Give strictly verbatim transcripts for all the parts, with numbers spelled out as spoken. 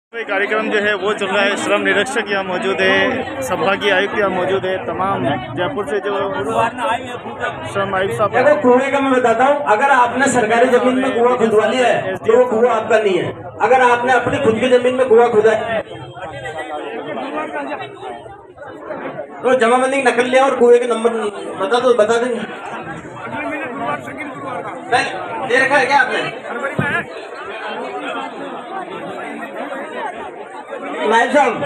कार्यक्रम जो है वो चल रहा है। श्रम निरीक्षक यहाँ मौजूद है, संभागीय आयुक्त यहाँ मौजूद है, तमाम जयपुर से जो श्रम आयुक्त साहब। देखो कुएं का मैं बताता हूँ, अगर आपने सरकारी जमीन में कुआं खुदवा लिया है तो वो कुआं आपका नहीं है। अगर आपने अपनी खुद की जमीन में कुआं खुदा तो जमाबंदी नकल लिया और कुएं के नंबर बता दो, बता देंगे। दे रखा है क्या आपने? नायब साहब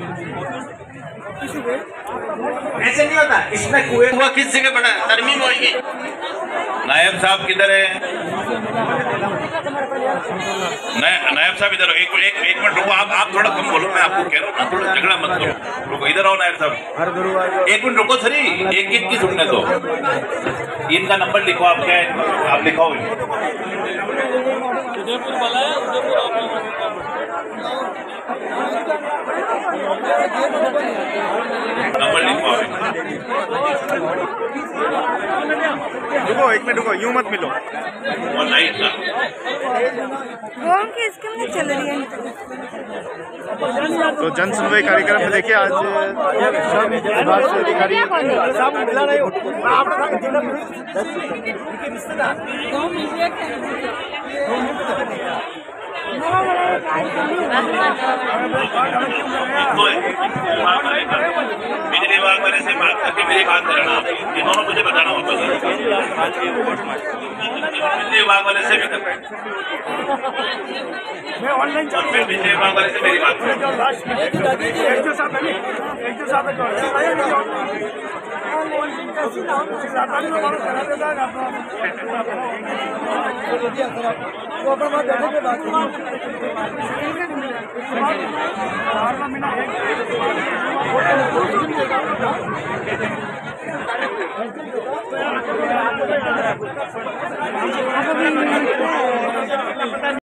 ऐसे नहीं होता, इसमें कुएं हुआ किस जगह बना है, तरमीम होगी। नायब साहब किधर है? नायब साहब इधर हो। एक एक एक मिनट रुको, आप आप थोड़ा कम बोलो, मैं आपको कह रहा हूँ थोड़ा झगड़ा मत करो। रुको, इधर आओ नायब साहब, एक मिनट रुको सरी, एक एक की सुनने दो। इनका नंबर लिखो, आप क्या है, आप लिखाओ। नंबर लिखो। रुको एक मिनट, रुको, यूं मत मिलो। और लाइट का इसके में चल रही है। तो जन सुनवाई कार्यक्रम में देखिए आज श्रम विभाग से अधिकारी बिजली विभाग वाले से बात करके मेरी बात करना, ये दोनों मुझे बताना होता है। बिजली विभाग वाले से भी बिजली विभाग वाले से मेरी बात बात